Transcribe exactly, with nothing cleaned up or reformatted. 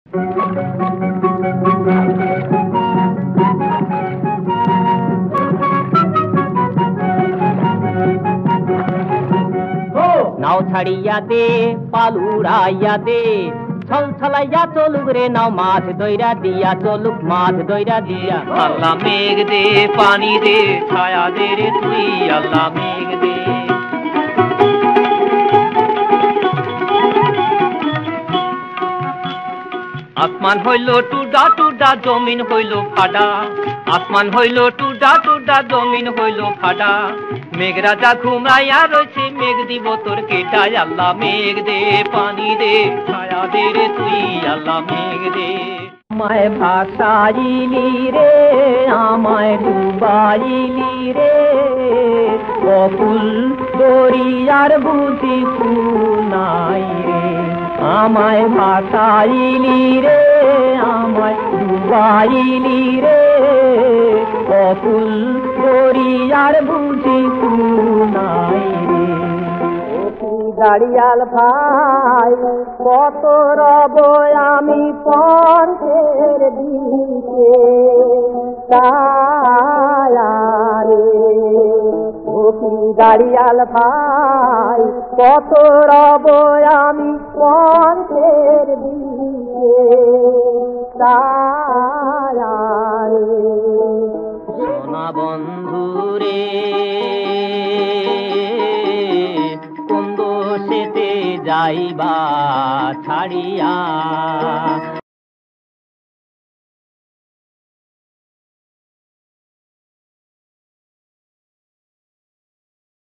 নাও ছাড়িয়া দে পালুড়াইয়া দে ছল ছলাইয়া চলুক রে নাও মাছ দইরা দিয়া চলুক মাছ দইরা দিয়া। আল্লাহ মেঘ দে পানি দে ছায়া দে রে তুই আল্লাহ মেঘ দে। আসমান হইল টুডা টুডা জমিন হইল ফাডা, আসমান হইল টুডা টুডা জমিন হইল ফাডা। মেঘ রাজা ঘুমাইয়া রয়েছে মেঘ দিব তোর কেটায়। আল্লাহ মেঘ দে পানি দে ছায়া দে রে তুই আল্লাহ মেঘ দে। আমায় ভাসাইলি রে আমায় ডুবাইলি রে অকুল দরিয়ার বুঝি নাই রে। আমায় ভাসাইলি রে আমায় ডুবাইলি রে অকুল দরিয়ার বুঝি নাই রে। গাড়িয়াল ভাই কত রব আমি পথের দিকে রে। গাড়িয়াল ভাই কত রব আমি পথের দিকে রে। সোনা বন্ধু রে কোন দোষেতে যাইবা ছাড়িয়া